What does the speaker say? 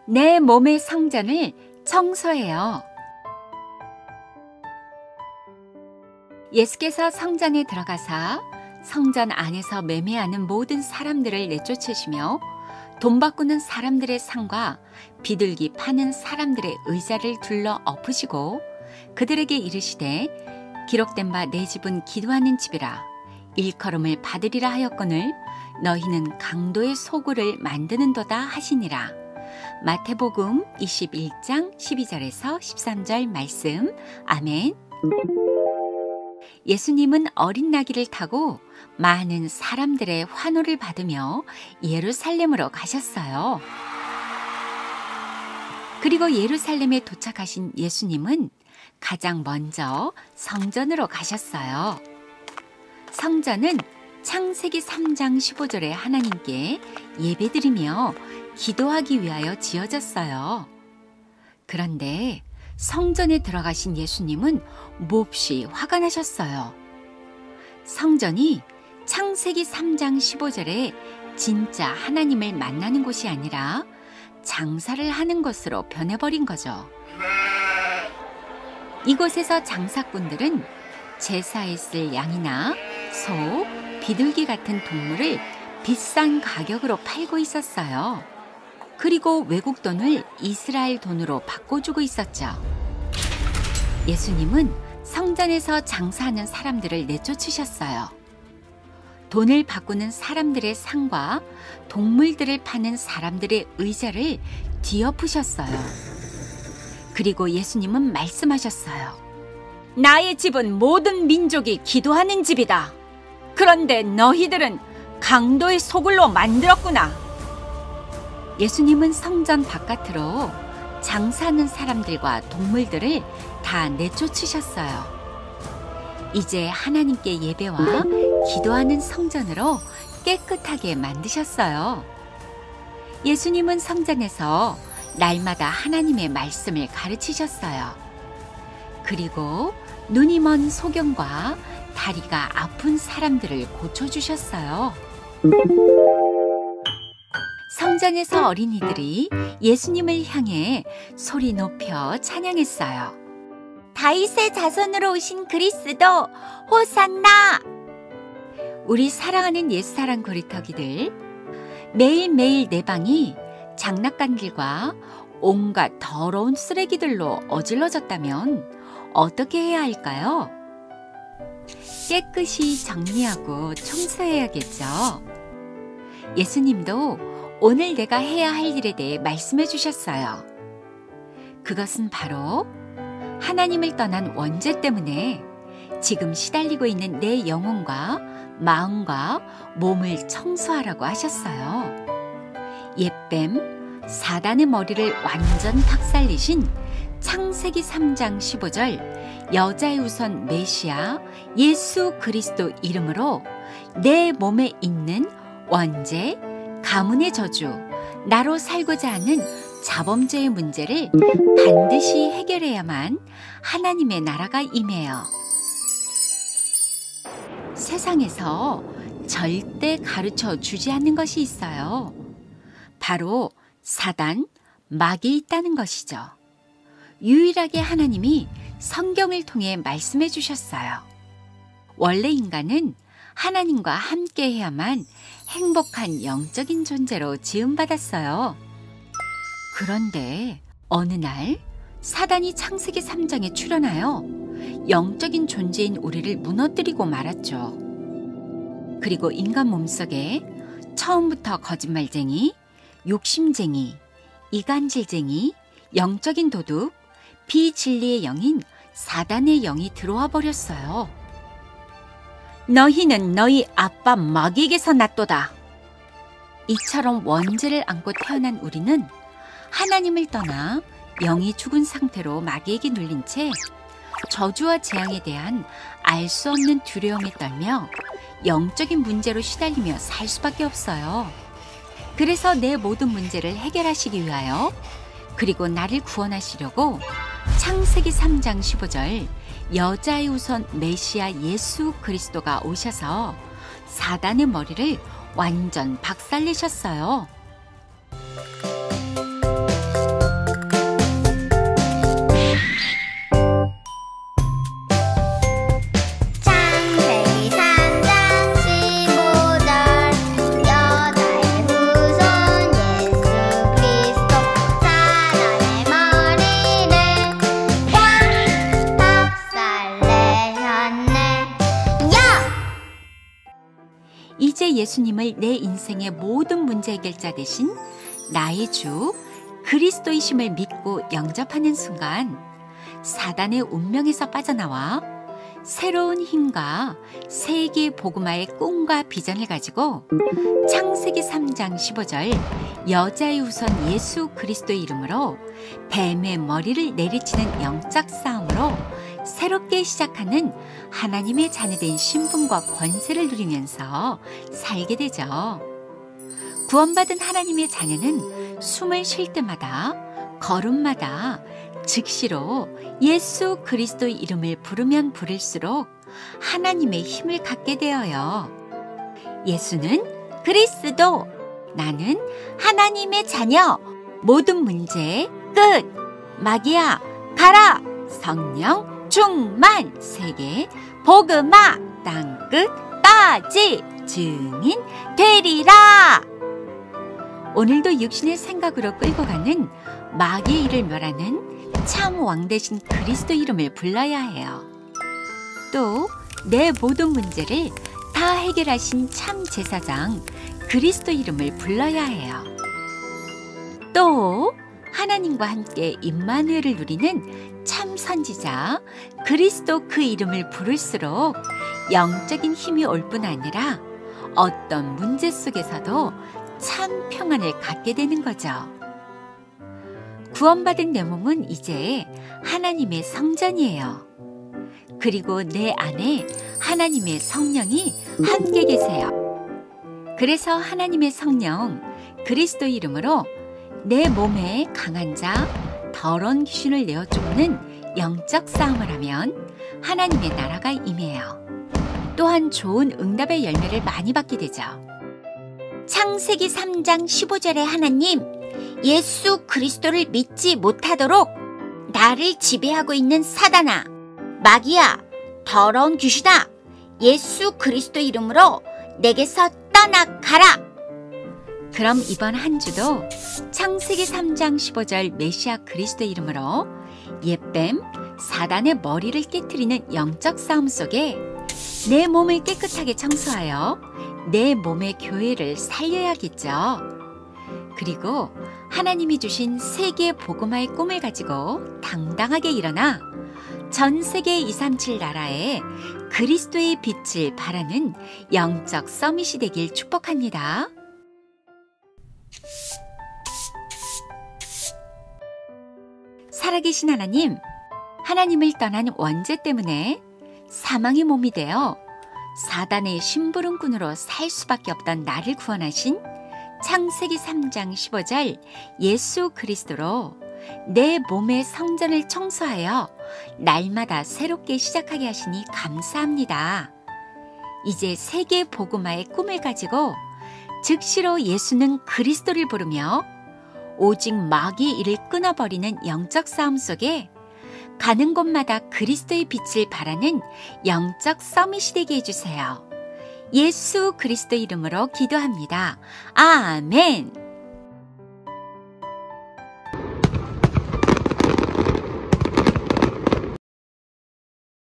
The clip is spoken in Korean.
내 몸의 성전을 청소해요. 예수께서 성전에 들어가사 성전 안에서 매매하는 모든 사람들을 내쫓으시며 돈 바꾸는 사람들의 상과 비둘기 파는 사람들의 의자를 둘러 엎으시고 그들에게 이르시되 기록된 바 내 집은 기도하는 집이라 일컬음을 받으리라 하였거늘 너희는 강도의 소굴을 만드는도다 하시니라. 마태복음 21장 12절에서 13절 말씀. 아멘. 예수님은 어린 나귀를 타고 많은 사람들의 환호를 받으며 예루살렘으로 가셨어요. 그리고 예루살렘에 도착하신 예수님은 가장 먼저 성전으로 가셨어요. 성전은 창세기 3장 15절에 하나님께 예배드리며 기도하기 위하여 지어졌어요. 그런데 성전에 들어가신 예수님은 몹시 화가 나셨어요. 성전이 창세기 3장 15절에 진짜 하나님을 만나는 곳이 아니라 장사를 하는 곳으로 변해버린 거죠. 이곳에서 장사꾼들은 제사에 쓸 양이나 소, 비둘기 같은 동물을 비싼 가격으로 팔고 있었어요. 그리고 외국 돈을 이스라엘 돈으로 바꿔주고 있었죠. 예수님은 성전에서 장사하는 사람들을 내쫓으셨어요. 돈을 바꾸는 사람들의 상과 동물들을 파는 사람들의 의자를 뒤엎으셨어요. 그리고 예수님은 말씀하셨어요. 나의 집은 모든 민족이 기도하는 집이다. 그런데 너희들은 강도의 소굴로 만들었구나. 예수님은 성전 바깥으로 장사하는 사람들과 동물들을 다 내쫓으셨어요. 이제 하나님께 예배와 기도하는 성전으로 깨끗하게 만드셨어요. 예수님은 성전에서 날마다 하나님의 말씀을 가르치셨어요. 그리고 눈이 먼 소경과 다리가 아픈 사람들을 고쳐주셨어요. 성전에서 어린이들이 예수님을 향해 소리 높여 찬양했어요. 다윗의 자손으로 오신 그리스도 호산나! 우리 사랑하는 옛사랑 고리터기들, 매일매일 내 방이 장난감들과 온갖 더러운 쓰레기들로 어질러졌다면 어떻게 해야 할까요? 깨끗이 정리하고 청소해야겠죠. 예수님도 오늘 내가 해야 할 일에 대해 말씀해 주셨어요. 그것은 바로 하나님을 떠난 원죄 때문에 지금 시달리고 있는 내 영혼과 마음과 몸을 청소하라고 하셨어요. 옛뱀 사단의 머리를 완전 박살내신 창세기 3장 15절 여자의 우선 메시아 예수 그리스도 이름으로 내 몸에 있는 원죄, 가문의 저주, 나로 살고자 하는 자범죄의 문제를 반드시 해결해야만 하나님의 나라가 임해요. 세상에서 절대 가르쳐 주지 않는 것이 있어요. 바로 사단, 마귀 있다는 것이죠. 유일하게 하나님이 성경을 통해 말씀해 주셨어요. 원래 인간은 하나님과 함께 해야만 행복한 영적인 존재로 지음받았어요. 그런데 어느 날 사단이 창세기 3장에 출현하여 영적인 존재인 우리를 무너뜨리고 말았죠. 그리고 인간 몸속에 처음부터 거짓말쟁이, 욕심쟁이, 이간질쟁이, 영적인 도둑, 비진리의 영인 사단의 영이 들어와 버렸어요. 너희는 너희 아빠 마귀에게서 났도다. 이처럼 원죄를 안고 태어난 우리는 하나님을 떠나 영이 죽은 상태로 마귀에게 눌린 채 저주와 재앙에 대한 알 수 없는 두려움에 떨며 영적인 문제로 시달리며 살 수밖에 없어요. 그래서 내 모든 문제를 해결하시기 위하여 그리고 나를 구원하시려고 창세기 3장 15절 여자의 우선 메시아 예수 그리스도가 오셔서 사단의 머리를 완전 박살내셨어요. 예수님을 내 인생의 모든 문제 해결자 되신 나의 주 그리스도이심을 믿고 영접하는 순간 사단의 운명에서 빠져나와 새로운 힘과 세계 복음화의 꿈과 비전을 가지고 창세기 3장 15절 여자의 후손 예수 그리스도의 이름으로 뱀의 머리를 내리치는 영적 싸움으로 새롭게 시작하는 하나님의 자녀된 신분과 권세를 누리면서 살게 되죠. 구원받은 하나님의 자녀는 숨을 쉴 때마다 걸음마다 즉시로 예수 그리스도의 이름을 부르면 부를수록 하나님의 힘을 갖게 되어요. 예수는 그리스도, 나는 하나님의 자녀, 모든 문제 끝, 마귀야 가라, 성령 충만, 세계 복음화 땅끝까지 증인 되리라. 오늘도 육신의 생각으로 끌고 가는 마귀의 일을 멸하는 참 왕 대신 그리스도 이름을 불러야 해요. 또 내 모든 문제를 다 해결하신 참 제사장 그리스도 이름을 불러야 해요. 또 하나님과 함께 임마누엘을 누리는 참 선지자 그리스도 그 이름을 부를수록 영적인 힘이 올 뿐 아니라 어떤 문제 속에서도 참 평안을 갖게 되는 거죠. 구원받은 내 몸은 이제 하나님의 성전이에요. 그리고 내 안에 하나님의 성령이 함께 계세요. 그래서 하나님의 성령 그리스도 이름으로 내 몸에 강한 자, 더러운 귀신을 내어 쫓는 영적 싸움을 하면 하나님의 나라가 임해요. 또한 좋은 응답의 열매를 많이 받게 되죠. 창세기 3장 15절에 하나님, 예수 그리스도를 믿지 못하도록 나를 지배하고 있는 사단아, 마귀야, 더러운 귀신아, 예수 그리스도 이름으로 내게서 떠나가라. 그럼 이번 한 주도 창세기 3장 15절 메시아 그리스도 이름으로 옛뱀 사단의 머리를 깨트리는 영적 싸움 속에 내 몸을 깨끗하게 청소하여 내 몸의 교회를 살려야겠죠. 그리고 하나님이 주신 세계 복음화의 꿈을 가지고 당당하게 일어나 전 세계 237 나라에 그리스도의 빛을 발하는 영적 서밋이 되길 축복합니다. 살아계신 하나님, 하나님을 떠난 원죄 때문에 사망의 몸이 되어 사단의 심부름꾼으로 살 수밖에 없던 나를 구원하신 창세기 3장 15절 예수 그리스도로 내 몸의 성전을 청소하여 날마다 새롭게 시작하게 하시니 감사합니다. 이제 세계 복음화의 꿈을 가지고 즉시로 예수는 그리스도를 부르며 오직 마귀의 일을 끊어버리는 영적 싸움 속에 가는 곳마다 그리스도의 빛을 발하는 영적 서밋이 되게 해주세요. 예수 그리스도 이름으로 기도합니다. 아멘.